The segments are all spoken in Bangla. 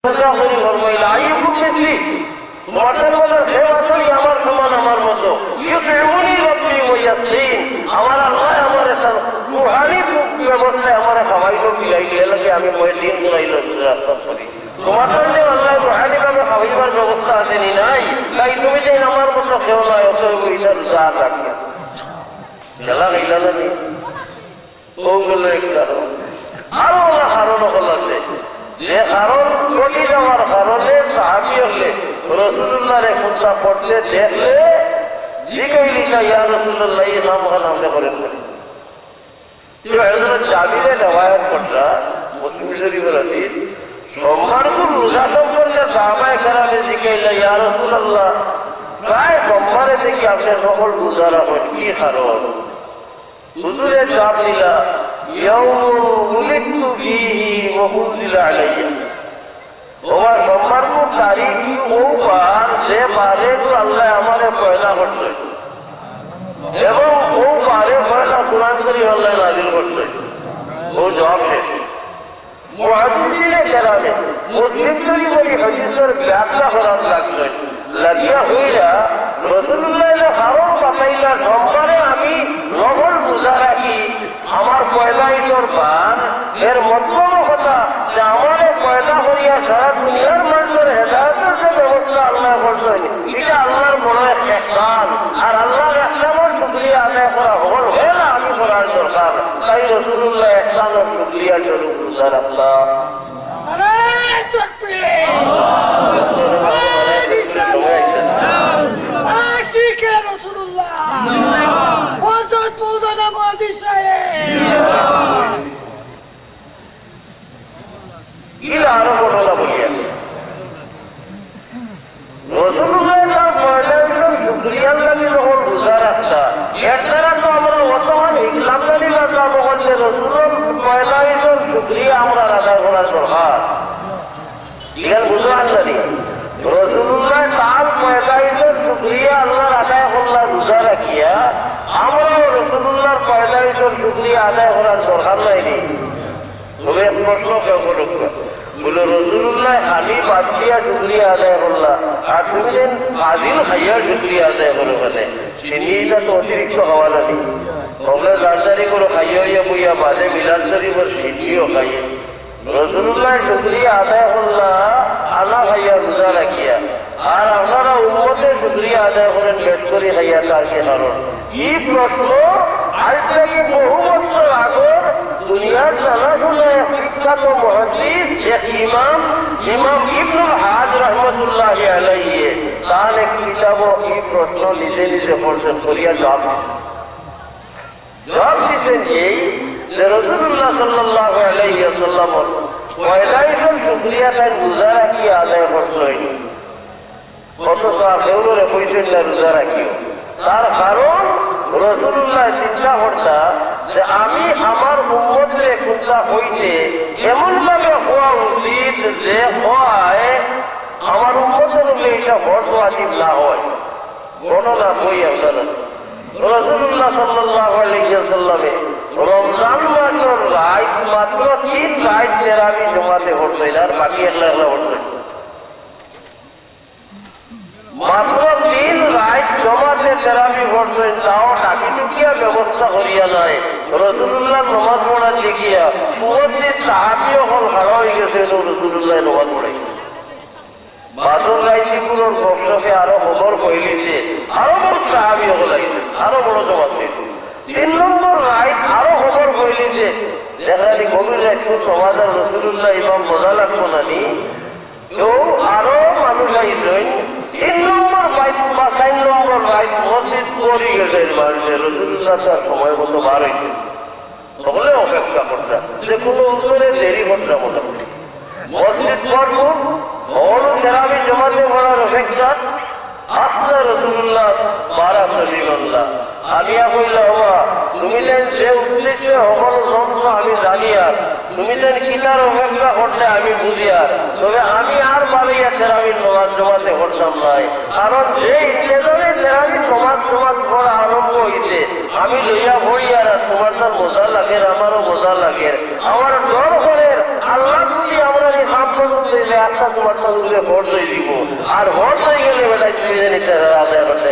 আমার সমান আমার মতো আমার আল্লাহ আমার রুহানি ব্যবস্থায় আমার খাওয়াইল বিলাইল এলাকে আমি দিন ঘুরাইল রাস্তা করি তোমার জন্য আল্লাহ রুহানি ভাবে খাওয়াইবার ব্যবস্থা আসেনি নাই তাই তুমি যে আমার মতো কেউ নয় অত এটার যা রাখি খেলা গেল না ওগুলো এক কারণ আরো ওরা কারণ হল আছে যে কারণ চলি যাওয়ার কারণে সাহাবি হলে রসুল্লাহরে খুঁজা পড়তে দেখলে জিগাইলি না ইয়া রসুল্লাহ এই নাম আমরা করেন করি জাবিরে নেওয়ায় পড়া মুসলিম শরীফের হাদিস সোমবারপুর রোজা সম্পর্কে সাহাবায়ে কেরামে জিগাইলা ইয়া রাসূলুল্লাহ প্রায় সোমবারে থেকে আপনি সকল রোজা রাখেন কি কারণ হুজুরে জবাব দিলা ইয়াউমুন উলিদতু ফীহি ওয়া উনজিলা আলাইয়া ওয়ার সোমবারপুর তারিখ ও বার যে বারে আল্লাহ আমারে পয়দা করছে এবং ও বারে পয়দা কুরআন শরীফ আল্লাহ নাযিল করছে ও জবাব শেষ মুহাদ্দিসিনে কেরামে মুসলিম শরীফের হাদিসের ব্যাখ্যা করার লাগছে লাগিয়া হইলা রাসূলুল্লাহ হারাম বাতাইলা সোমবারে আমি নফল রোজা রাখি আমার পয়লা ঈদের বার এর মতলব কথা যে আমারে পয়দা করিয়া সারা দুনিয়ার মানুষের হেদায়েতের যে ব্যবস্থা আল্লাহ করছেন এটা আল্লাহর বড় এক ইহসান আর আল্লাহর ইহসানের শুকরিয়া আদায় করা হল হয় না আমি করার দরকার তাই রাসূলুল্লাহ ইহসানের শুকরিয়া স্বরূপ রোজা রাখলাম আরো ঘটনা বলিয়া রসুল্লাহ শুক্রিয়ার লাগে যখন রোজা রাখতা এর দ্বারা তো আমরা বর্তমান ইসলাম জানি না বলছে রসুলের পয়লা ঈদের শুক্রিয়া আমরা আদায় করার দরকার ইয়ার বুঝলাম জানি রসুল্লাহ তার পয়লা ঈদের শুক্রিয়া আল্লাহর আদায় করলাম রোজা রাখিয়া আমরাও রসুল্লাহর পয়লা ঈদের শুক্রিয়া আদায় করার দরকার নাইনি তবে প্রশ্ন কেউ করুক বলে রসুল্লাহ খালি বাদ দিয়া শুক্রিয়া আদায় করলাম আর তুমি যেন ফাজিল খাইয়া শুক্রিয়া আদায় করো ওখানে চিনিটা তো অতিরিক্ত হওয়া নাকি ওগুলো দাঁড়ারি করে খাইয়া হইয়া বইয়া বাদে মিলাদ শরীফের সিন্নিও খাইয়ে রসুল্লাহ শুক্রিয়া আদায় করলাম আনা খাইয়া রোজা রাখিয়া আর আপনারা উম্মতে শুক্রিয়া আদায় করেন পেট করে খাইয়া তার কি কারণ এই প্রশ্ন আজ থেকে বহু বছর আগর দুনিয়ার জানাশোনা এক বিখ্যাত মুহাদ্দিস এক ইমাম ইবনুল হাজ রহমতুল্লাহ আলাইহি তার এক কিতাব এই প্রশ্ন নিজে নিজে পড়ছেন করিয়া জবাব দিচ্ছেন এই যে রাসূলুল্লাহ সাল্লাল্লাহু আলাইহি ওয়াসাল্লাম পয়লা ঈদের শুকরিয়া তাই রোজা রাখিয়া আদায় করছেন অথচ কেউরে কইতেন না রোজা রাখিও তার কারণ রাসূলুল্লাহ চিন্তা করতেন যে আমি আমার উম্মতরে খুঁজা হইতে এমন ভাবে হওয়া উচিত যে হয় আমার উম্মতের উপরে এটা ফরজ ওয়াজিব না হয় ঘটনা বই আপনারা রাসূলুল্লাহ সাল্লাল্লাহু আলাইহি ওয়াসাল্লামে রমজান মাসের রাত মাত্র 3 রাত তেরাবি জমাতে হচ্ছে আর বাকি একলা হচ্ছে মাত্র 3 রাত জমাতে তেরাবি হচ্ছে তাও টাকি টুকিয়া ব্যবস্থা করিয়া নয় রাসূলুল্লাহ নামাজ পড়া দেখিয়া পুরোটি সাহাবীও হল হারা হয়ে গেছে রাসূলুল্লাহ নামাজ পড়ে বাদর রাইতিপুরের বংশকে আরো খবর কইলিছে আরো বড় সাহাবী হল আরো বড় জমাত 3 নম্বর রাত আরো খবর কইলিছে দেখালি গভীর একটু সমাজের রাসূলুল্লাহ ইমাম বোঝা লাগতো নানি তো আরো মানুষ আইছেন 3 নম্বর রাত বা 4 নম্বর রাত মসজিদ পড়ে গেছে মানুষের রাসূলুল্লাহ তার সময় মতো বার হয়েছে সকলে অপেক্ষা করতাম যে কোনো উত্তরে দেরি করতাম মোটামুটি মসজিদ পড়ব বড় তেরাবি জমাতে পড়ার অপেক্ষা আপনার রাসূলুল্লাহ বারা সলিমাল্লাহ আলিয়া কইলা হওয়া তুমি যেন যে উদ্দেশ্যে সকল যন্ত্র আমি জানি আর তুমি যেন কিনার অপেক্ষা করলে আমি বুঝি আর তবে আমি আর বাড়িয়া তেরাবির নামাজ জমাতে করতাম নাই কারণ যে ইত্যাদি তেরাবির নামাজ করা আরম্ভ হইতে আমি লইয়া হই আর তোমার তার মজা লাগে আমারও মজা লাগে আমার ডর করে আল্লাহ যদি আমরা এই কাম করতে দিলে একটা তোমার সঙ্গে ভোট হয়ে দিব, আর ভোট হয়ে গেলে বেটা নিতে আদায় করতে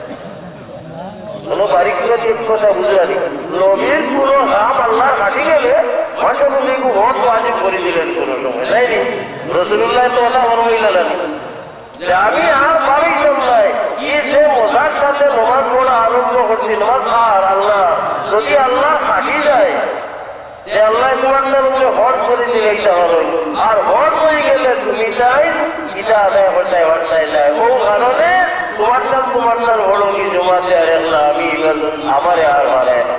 কোনো বাড়িগুলো এক কথা বুঝলানি। নবীর পুরো কাম আল্লাহ কাটি গেলে মানুষগুলিকে ভোট ওয়াজিব করে দিলেন কোনো সময়, তাই নি? রাসূলুল্লাহ তো ওটা বলইলা জানি যে আমি আর পারি নাই এই যে মজার সাথে নামাজ পড়া আরম্ভ করছি, নামাজ আর আল্লাহ যদি আল্লাহ কাটি যায় যে আল্লাহ তোমার নামে ভোট করে দিলে এইটা হলো, আর ভোট হয়ে গেলে তুমি চাই এটা আদায় করতে পারতাই যায়। ও কারণে তোমার নাম হলো কি জমাতে আর আল্লাহ আমি আমারে আর মারে না।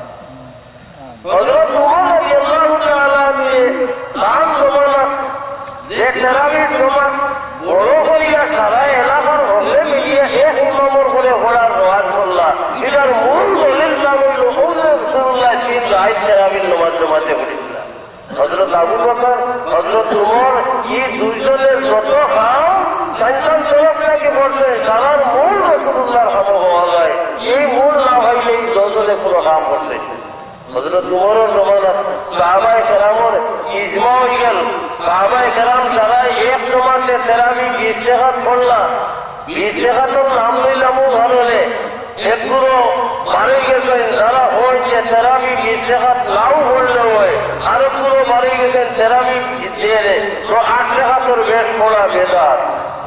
হযরত ওমর রাদিয়াল্লাহু তাআলা কাম জমানা যে তারাবির জমান বড় করিয়া সারা এলাকার হলে মিলিয়ে এক ইমামর করে ঘোড়ার রওয়াজ করলা, এটার মূল দলিল নাম হইল রাসূলুল্লাহ 3 রাত তারাবির নামাজ জমাতে বলেছিল। হযরত আবু বকর, হযরত ওমর এই দুইজনের যত কাম সাইন্সান সরকারকে বলছে সারার মূল রাসূলুল্লাহর কাম হওয়া যায়, এই মূল না হইলে এই দজলে পুরো কাম করছে। হযরত ওমরের জমানা সাহাবায়ে কেরামের ইজমা হয়ে গেল, সাহাবায়ে কেরাম যারা এক জমাতে তারাবি 20 রাকাত পড়লা, 20 রাকাতের নাম লইলামও ভালোলে একগুলো বাড়ি গেছেন যারা হয় যে তারাবি 20 রাকাত নাও পড়লে হয়, আর একগুলো বাড়ি গেছেন তারাবি দিয়ে তো 8 রাকাতের বেশ পড়া বেদাত।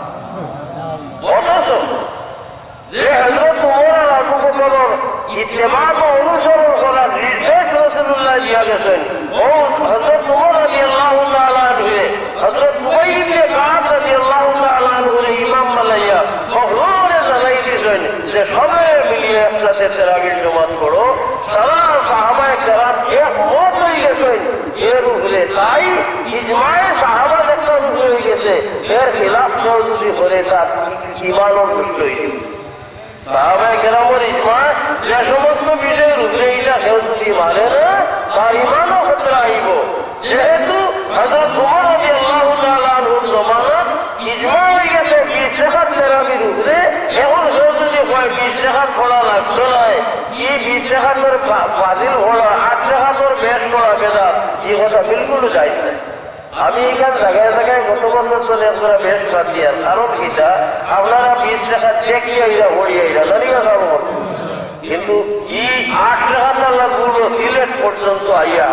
অথচ যে হযরত ওমর আর আবু বকরের ইত্তেবা ও অনুসরণ করার নির্দেশ রাসূলুল্লাহ দিয়া গেছেন, ও হযরত ওমর রাদিয়াল্লাহু তাআলা আনহু হযরত উবাই ইবনে কাব রাদিয়াল্লাহু তাআলা আনহু ইমাম বানাইয়া ফখরে জানাই দিয়েছেন যে সবাই মিলিয়ে একসাথে তারাবির নামাজ পড়ো। সারা সাহাবায়ে কেরাম একমত হয়ে গেছেন এর উপরে, তাই ইজমায়ে সাহাবা একটা হয়ে গেছে, এর খিলাফ যদি করে তার ঈমানও নষ্ট হয়ে যাবে। সাহাবায়ে কেরামের ইজমা যে সমস্ত বিষয়ের উপরে এটা কেউ যদি মানে না তার ঈমানও খতরা আইব। যেহেতু হযরত ওমর রাদিয়াল্লাহু তাআলা আনহুর জমানাত ইজমা হয়ে গেছে 20 রাকাত তারাবির উপরে, এখন কেউ যদি কয় 20 রাকাত পড়া লাগতো না, এই 20 রাকাতের বাতিল পড়া 8 রাকাতের বেশ পড়া বেদাত, এই কথা বিলকুল যায় না। আমি এখানে জায়গায় জায়গায় গত বছর চলে আপনারা বেশ বাদ দিয়ার কারণ কিটা আপনারা 20 রাকাত দেখিয়ে এরা পড়িয়ে এরা জানিয়ে যাবো, কিন্তু এই 8 রাকাত আল্লাহ পুরো সিলেট পর্যন্ত আইয়া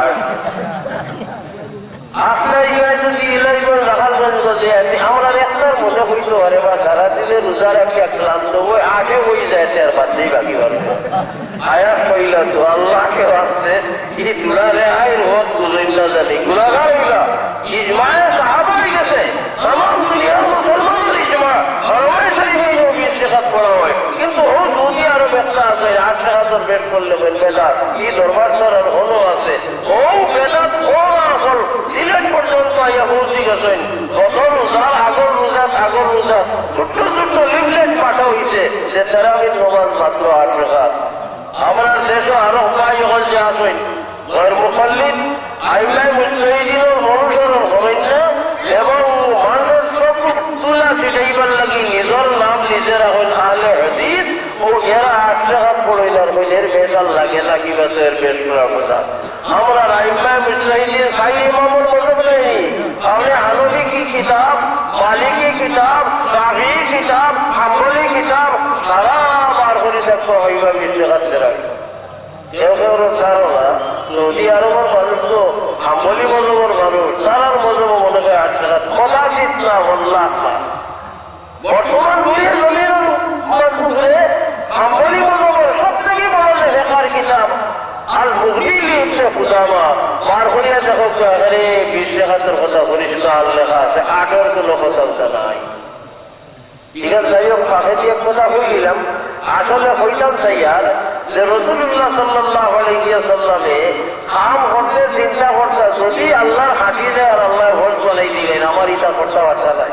আপনার ইয়ে যদি ইলাইবার রাখার জন্য যে আমরা একটার মজা হইতে পারে বা সারা দিলে রোজার একটা ক্লান্ত বই আগে হয়ে যায় আর বাদলেই বাকি পারবো আয়াত কইলা তো আল্লাহকে ভাবছে কি দুলারে আইন হোক বুঝইলা জানি গুলাগার হইলা ইজমায়ে সাহাবা হয়ে গেছে, তামাম দুনিয়ার মুসলমানের ইজমা হরমায় শরীফে 20 রাকাত পড়া হয়, কিন্তু ও দুনিয়া আরো ব্যবসা আছে 8 রাকাতের বেদ করলে বেদাত, এই দরবার সরার হলো আছে ও বেদাত ও আসল সিলেট পর্যন্ত আইয়া পৌঁছে গেছেন। গত রোজার আগর রোজা ছোট্ট ছোট্ট লিফলেট পাঠা হইছে যে তারাবির নামাজ মাত্র 8 রাকাত। আমরা দেশে আরো উপায় হল যে আসেন গয়ের মুখাল্লিদ আইলাই মুজতাহিদিনের অনুসরণ করেন না এবং মানুষ তুলা ছিটাইবার লাগি নিজের নাম নিজেরা হইল আহলে হাদিস ও এরা 8 রাকাত পড়ইলার হইলের বেজাল লাগে না কি বাসের বেশ করা কথা। আমরা আইলাই মুজতাহিদিন খাই ইমামুল মজহব নেই, আমরা হানফি কি কিতাব, মালিকি কিতাব, শাফি কিতাব, হাম্বলি কিতাব সারা বার করে দেখো হইবা 20 রাকাত তেরাবি। কেউ কেউ ধারণা সৌদি আরবের মানুষ তো হাম্বলি মজহবের মানুষ, তারার মজহব মনে হয় 8 রাকাত কদাচিৎ না বললাম না। বর্তমান দুনিয়া জমির মানুষে হাম্বলি মজহবের সব থেকে বড় লেখার কিতাব আল মুগনি হচ্ছে খুদামা বার করিয়া দেখো আরে 20 রাকাতের কথা বলিস না, আর লেখা আছে 8-এর কোনো কথা নাই। ঠিক আছে, যাই হোক ফাঁকে দিয়ে কথা বললাম, আসলে হইলাম তাইয়ার যে রাসূলুল্লাহ সাল্লাল্লাহু আলাইহি ওয়াসাল্লামে কাম করতে চিন্তা করতে যদি আল্লাহর হাঁটি যায় আর আল্লাহ ভোট বলাই দিলেন আমার ইটা করতে পারতা নাই।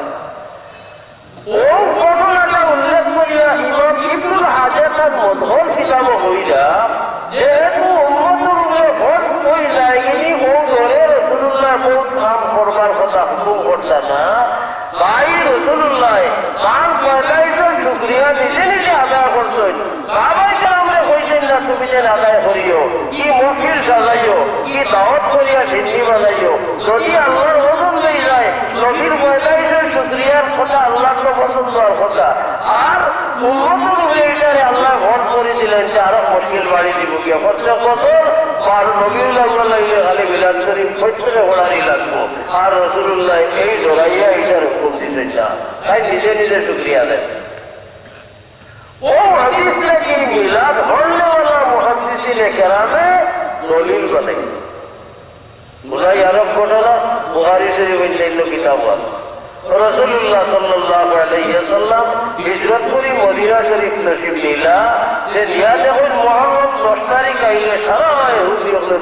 ও ঘটনাটা উল্লেখ করিয়া ইমাম ইবনুল হাজার মধুর কিতাব হইলা যেহেতু উম্মতের উপরে ভোট হয়ে যায় ইনি ও ধরে রাসূলুল্লাহ বহুত কাম করবার কথা হুকুম করতে না, তাই রাসূলুল্লাহ কাম পয়লাইতো শুকরিয়া নিজে নিজে আদায় করতেন। সাহাবায়ে কেরামরে কইছেন না তুমি যেন আদায় করিও, কি মহফিল সাজাইও, কি দাওয়াত করিয়া সিন্নি বাজাইও, যদি আল্লাহর ওজন অনুযায়ী যায় নবীর পয়দাইশের শুক্রিয়ার কথা আল্লাহকে পছন্দ হওয়ার কথা আর উন্মতন হয়ে এটারে আল্লাহ ভোট করে দিলেন যে আরো মুশকিল বাড়ি দিব গিয়া খরচা কত আর নবীর লাগলো লাগলে খালি বিলাদ শরীফ প্রত্যেকে ওড়ানি লাগবো আর রসুল্লাহ এই দৌড়াইয়া এইটার হুকুম দিতে চা তাই নিজে নিজে শুক্রিয়া দেন ও হাদিস নাকি মিলাদ হল্লেওয়ালা মুহাদ্দিসিনে কেরামে দলিল বানাই বুঝাই আরব ঘটনা বুখারী শরীফ অন্যান্য কিতাব আছে রাসূলুল্লাহ সাল্লাল্লাহু আলাইহি ওয়াসাল্লাম হিজরত করে মদিনা শরীফ নসিব নিলা যে নিয়া যখন মুহররম 10 তারিখ আইলে সারা ইহুদি হলে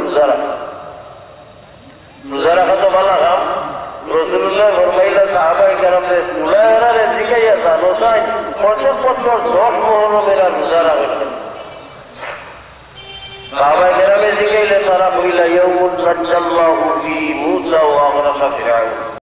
রোজা রাখা তো ভালো কাম রাসূলুল্লাহ ফরমাইলা সাহাবায়ে কেরামদের উলায়ারে জিজ্ঞাসা জানো তাই 10 মুহররমের রোজা রাখেন সাহাবায়ে কেরামে জিজ্ঞাসা তারা কইলা ইয়াউমুন নাজ্জাল্লাহু ফি মূসা ওয়া আগরাকা ফিরআউন